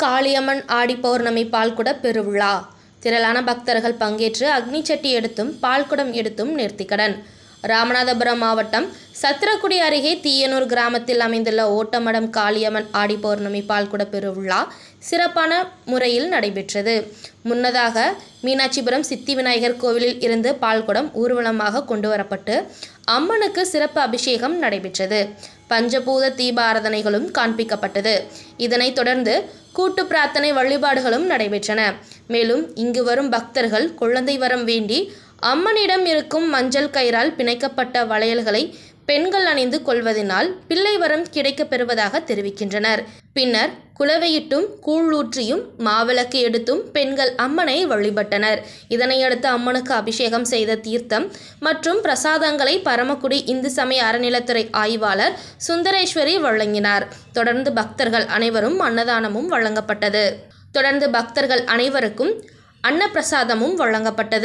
காளியம்மன் ஆடி பௌர்ணமி பால்குட பெருவிழா. திரளான பக்தர்கள் பங்கேற்று அக்னி சட்டி எடுத்தும் பால்குடம் எடுத்தும் நேர்த்திக்கடன். ராமநாதபுரம் மாவட்டம் சத்திரக்குடி அருகே தீயனூர் கிராமத்தில் அமைந்துள்ள ஓட்டமடம் காளியம்மன் ஆடி பௌர்ணமி பால்குட பெருவிழா சிறப்பான முறையில் நடைபெற்றது. முன்னதாக மீனாட்சிபுரம் சித்தி விநாயகர் கோவிலில் இருந்து பால்குடம் ஊர்வலமாக கொண்டு வரப்பட்டு அம்மனுக்கு சிறப்பு அபிஷேகம் நடைபெற்றது. பஞ்சபூத தீபாராதனைகளும் காண்பிக்கப்பட்டது. இதனைத் தொடர்ந்து கூட்டு பிரார்த்தனை வழிபாடுகளும் நடைபெற்றன. மேலும் இங்கு வரும் பக்தர்கள் குழந்தை வரம் வேண்டி அம்மனிடம் இருக்கும் மஞ்சள் கயிறால் பிணைக்கப்பட்ட வளையல்களை பெண்கள் அணிந்து கொள்வதனால் பிள்ளை வரம் கிடைக்கப் பெறுவதாக தெரிவிக்கின்றனர். பின்னர் குலவையிட்டும் கூழூற்றியும் மாவிளக்கு எடுத்தும் பெண்கள் அம்மனை வழிபட்டனர். இதனையடுத்து அம்மனுக்கு அபிஷேகம் செய்த தீர்த்தம் மற்றும் பிரசாதங்களை பரமக்குடி இந்து சமய அறநிலைத்துறை ஆய்வாளர் சுந்தரேஸ்வரி வழங்கினார். தொடர்ந்து பக்தர்கள் அனைவரும் அன்னதானமும் வழங்கப்பட்டது. தொடர்ந்து பக்தர்கள் அனைவருக்கும் அன்னப்பிரசாதமும் வழங்கப்பட்டது.